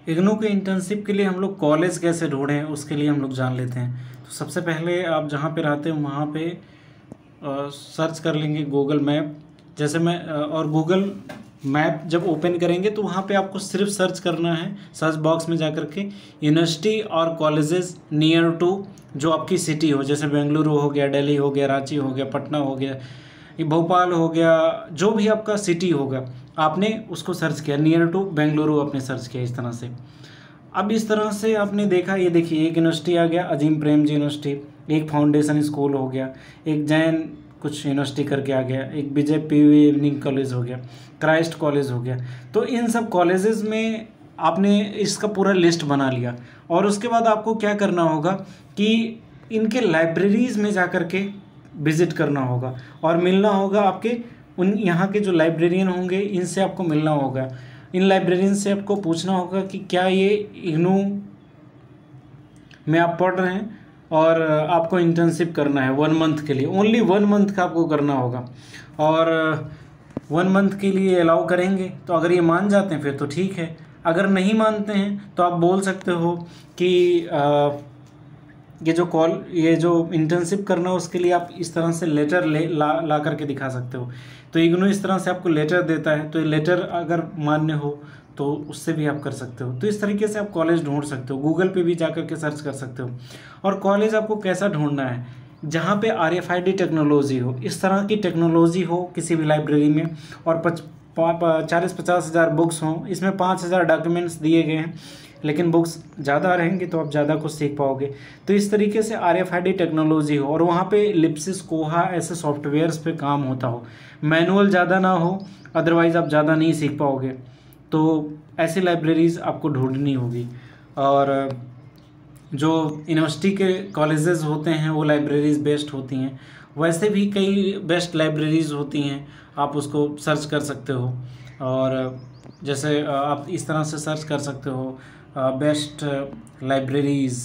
इग्नू के इंटर्नशिप के लिए हम लोग कॉलेज कैसे ढूंढें उसके लिए हम लोग जान लेते हैं। तो सबसे पहले आप जहाँ पे रहते हो वहाँ पे सर्च कर लेंगे गूगल मैप। जैसे मैं और गूगल मैप जब ओपन करेंगे तो वहाँ पे आपको सिर्फ सर्च करना है, सर्च बॉक्स में जा कर के यूनिवर्सिटी और कॉलेजेस नियर टू जो आपकी सिटी हो, जैसे बेंगलुरु हो गया, दिल्ली हो गया, रांची हो गया, पटना हो गया, ये भोपाल हो गया, जो भी आपका सिटी होगा आपने उसको सर्च किया, नियर टू बेंगलुरु आपने सर्च किया इस तरह से। अब इस तरह से आपने देखा, ये देखिए एक यूनिवर्सिटी आ गया अजीम प्रेमजी यूनिवर्सिटी, एक फाउंडेशन स्कूल हो गया, एक जैन कुछ यूनिवर्सिटी करके आ गया, एक विजय पीवी इवनिंग कॉलेज हो गया, क्राइस्ट कॉलेज हो गया। तो इन सब कॉलेजेस में आपने इसका पूरा लिस्ट बना लिया और उसके बाद आपको क्या करना होगा कि इनके लाइब्रेरीज़ में जा कर के विज़िट करना होगा और मिलना होगा आपके उन यहाँ के जो लाइब्रेरियन होंगे इनसे आपको मिलना होगा। इन लाइब्रेरियन से आपको पूछना होगा कि क्या ये इग्नू में आप पढ़ रहे हैं और आपको इंटर्नशिप करना है 1 मंथ के लिए, ओनली 1 मंथ का आपको करना होगा और 1 मंथ के लिए अलाउ करेंगे। तो अगर ये मान जाते हैं फिर तो ठीक है, अगर नहीं मानते हैं तो आप बोल सकते हो कि ये जो इंटर्नशिप करना है उसके लिए आप इस तरह से लेटर ला करके दिखा सकते हो। तो इग्नू इस तरह से आपको लेटर देता है, तो ये लेटर अगर मान्य हो तो उससे भी आप कर सकते हो। तो इस तरीके से आप कॉलेज ढूंढ सकते हो, गूगल पे भी जा कर के सर्च कर सकते हो। और कॉलेज आपको कैसा ढूंढना है, जहाँ पे RFID टेक्नोलॉजी हो, इस तरह की टेक्नोलॉजी हो किसी भी लाइब्रेरी में, और 40-50 हज़ार बुक्स हों, इसमें 5,000 डॉक्यूमेंट्स दिए गए हैं, लेकिन बुक्स ज़्यादा रहेंगी तो आप ज़्यादा कुछ सीख पाओगे। तो इस तरीके से RFID टेक्नोलॉजी हो और वहाँ पे लिप्सिस, कोहा ऐसे सॉफ्टवेयर्स पे काम होता हो, मैनुअल ज़्यादा ना हो, अदरवाइज़ आप ज़्यादा नहीं सीख पाओगे। तो ऐसी लाइब्रेरीज़ आपको ढूंढनी होगी। और जो यूनिवर्सिटी के कॉलेजेस होते हैं वो लाइब्रेरीज़ बेस्ट होती हैं, वैसे भी कई बेस्ट लाइब्रेरीज़ होती हैं, आप उसको सर्च कर सकते हो। और जैसे आप इस तरह से सर्च कर सकते हो बेस्ट लाइब्रेरीज़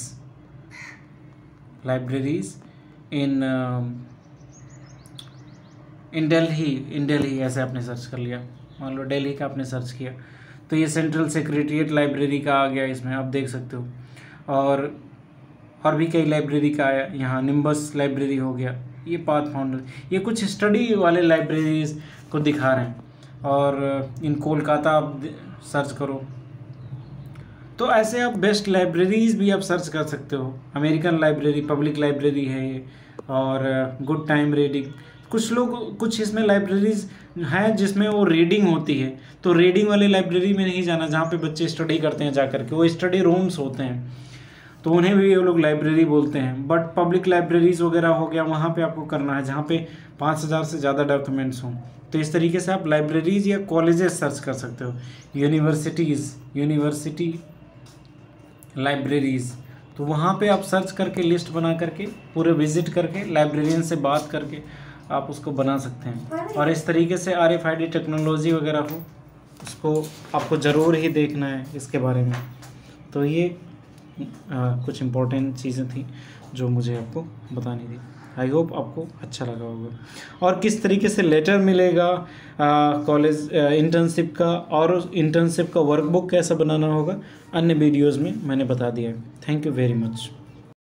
इन दिल्ली ऐसे आपने सर्च कर लिया, मान लो दिल्ली का आपने सर्च किया तो ये सेंट्रल सेक्रेटरीट लाइब्रेरी का आ गया, इसमें आप देख सकते हो। और भी कई लाइब्रेरी का आया, यहाँ निम्बस लाइब्रेरी हो गया, ये पाथ फाउंडर, ये कुछ स्टडी वाले लाइब्रेरीज को दिखा रहे हैं। और इन कोलकाता आप सर्च करो, तो ऐसे आप बेस्ट लाइब्रेरीज़ भी आप सर्च कर सकते हो। अमेरिकन लाइब्रेरी, पब्लिक लाइब्रेरी है ये, और गुड टाइम रीडिंग, कुछ इसमें लाइब्रेरीज़ हैं जिसमें वो रीडिंग होती है। तो रीडिंग वाली लाइब्रेरी में नहीं जाना जहाँ पे बच्चे स्टडी करते हैं, जा करके वो स्टडी रूम्स होते हैं, तो उन्हें भी वो लोग लाइब्रेरी बोलते हैं। बट पब्लिक लाइब्रेरीज़ वगैरह हो गया, वहाँ पे आपको करना है जहाँ पे 5,000 से ज़्यादा डॉक्यूमेंट्स हों। तो इस तरीके से आप लाइब्रेरीज़ या कॉलेजेस सर्च कर सकते हो। यूनिवर्सिटी लाइब्रेरीज़, तो वहाँ पे आप सर्च करके लिस्ट बना करके पूरे विजिट करके लाइब्रेरियन से बात करके आप उसको बना सकते हैं। और इस तरीके से RFID टेक्नोलॉजी वगैरह हो, उसको आपको ज़रूर ही देखना है इसके बारे में। तो ये कुछ इम्पोर्टेंट चीज़ें थी जो मुझे आपको बतानी थी। आई होप आपको अच्छा लगा होगा। और किस तरीके से लेटर मिलेगा कॉलेज इंटर्नशिप का, और इंटर्नशिप का वर्कबुक कैसे बनाना होगा, अन्य वीडियोज़ में मैंने बता दिया है। Thank you very much.